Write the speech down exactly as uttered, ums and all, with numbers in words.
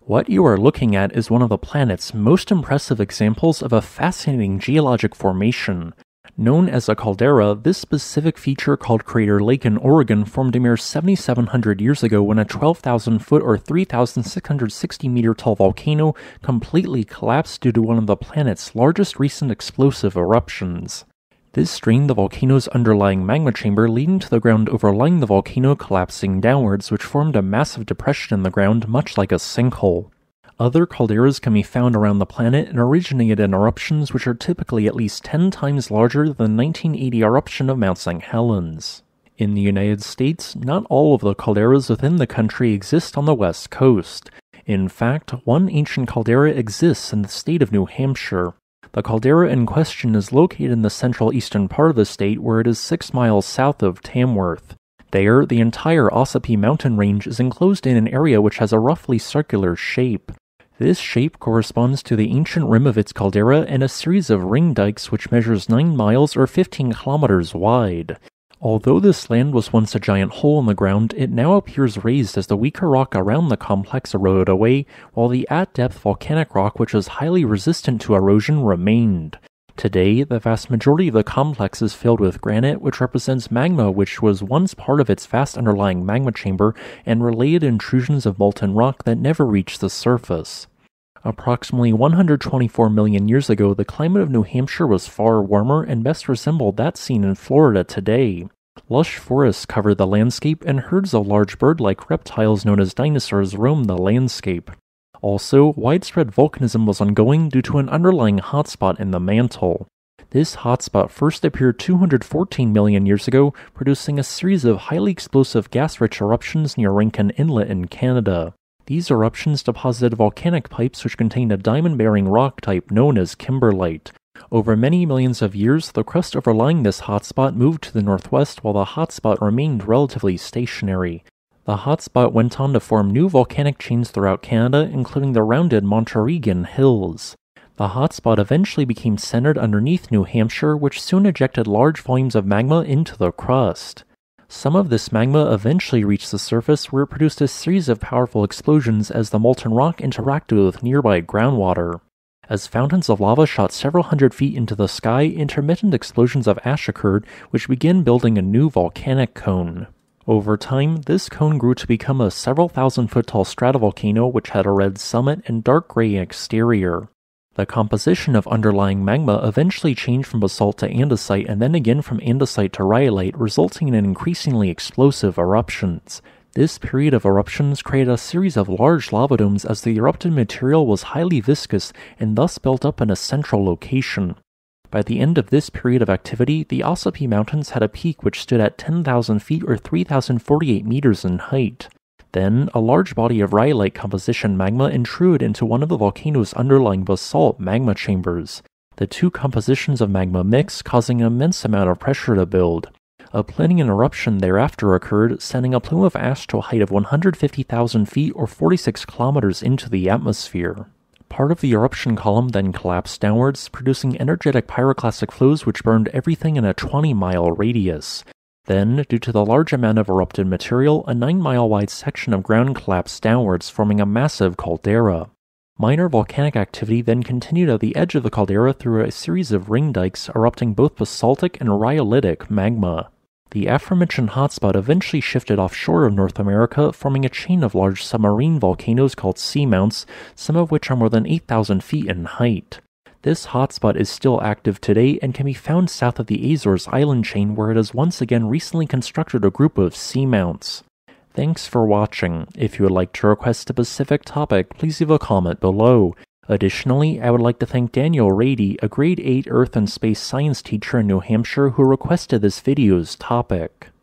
What you are looking at is one of the planet's most impressive examples of a fascinating geologic formation. Known as a caldera, this specific feature called Crater Lake in Oregon formed a mere seventy-seven hundred years ago when a twelve thousand foot or three thousand six hundred sixty meter tall volcano completely collapsed due to one of the planet's largest recent explosive eruptions. This strained the volcano's underlying magma chamber, leading to the ground overlying the volcano collapsing downwards, which formed a massive depression in the ground, much like a sinkhole. Other calderas can be found around the planet and originated in eruptions which are typically at least ten times larger than the nineteen eighty eruption of Mount Saint Helens. In the United States, not all of the calderas within the country exist on the west coast. In fact, one ancient caldera exists in the state of New Hampshire. The caldera in question is located in the central eastern part of the state, where it is six miles south of Tamworth. There, the entire Ossipee Mountain Range is enclosed in an area which has a roughly circular shape. This shape corresponds to the ancient rim of its caldera and a series of ring dikes which measures nine miles or fifteen kilometers wide. Although this land was once a giant hole in the ground, it now appears raised as the weaker rock around the complex eroded away, while the at-depth volcanic rock, which was highly resistant to erosion, remained. Today, the vast majority of the complex is filled with granite, which represents magma which was once part of its vast underlying magma chamber, and related intrusions of molten rock that never reached the surface. Approximately one hundred twenty-four million years ago, the climate of New Hampshire was far warmer and best resembled that seen in Florida today. Lush forests covered the landscape, and herds of large bird-like reptiles known as dinosaurs roamed the landscape. Also, widespread volcanism was ongoing due to an underlying hotspot in the mantle. This hotspot first appeared two hundred fourteen million years ago, producing a series of highly explosive gas-rich eruptions near Rankin Inlet in Canada. These eruptions deposited volcanic pipes which contained a diamond-bearing rock type known as kimberlite. Over many millions of years, the crust overlying this hotspot moved to the northwest while the hotspot remained relatively stationary. The hotspot went on to form new volcanic chains throughout Canada, including the rounded Montarregan Hills. The hotspot eventually became centered underneath New Hampshire, which soon ejected large volumes of magma into the crust. Some of this magma eventually reached the surface, where it produced a series of powerful explosions as the molten rock interacted with nearby groundwater. As fountains of lava shot several hundred feet into the sky, intermittent explosions of ash occurred, which began building a new volcanic cone. Over time, this cone grew to become a several thousand foot tall stratovolcano which had a red summit and dark gray exterior. The composition of underlying magma eventually changed from basalt to andesite and then again from andesite to rhyolite, resulting in increasingly explosive eruptions. This period of eruptions created a series of large lava domes as the erupted material was highly viscous and thus built up in a central location. By the end of this period of activity, the Ossipee Mountains had a peak which stood at ten thousand feet or three thousand forty-eight meters in height. Then, a large body of rhyolite composition magma intruded into one of the volcano's underlying basalt magma chambers. The two compositions of magma mixed, causing an immense amount of pressure to build. A Plinian eruption thereafter occurred, sending a plume of ash to a height of one hundred fifty thousand feet or forty-six kilometers into the atmosphere. Part of the eruption column then collapsed downwards, producing energetic pyroclastic flows which burned everything in a twenty mile radius. Then, due to the large amount of erupted material, a nine mile wide section of ground collapsed downwards, forming a massive caldera. Minor volcanic activity then continued at the edge of the caldera through a series of ring dikes, erupting both basaltic and rhyolitic magma. The aforementioned hotspot eventually shifted offshore of North America, forming a chain of large submarine volcanoes called seamounts, some of which are more than eight thousand feet in height. This hotspot is still active today and can be found south of the Azores island chain, where it has once again recently constructed a group of seamounts. Thanks for watching. If you would like to request a specific topic, please leave a comment below. Additionally, I would like to thank Daniel Rady, a grade eight Earth and Space Science teacher in New Hampshire, who requested this video's topic.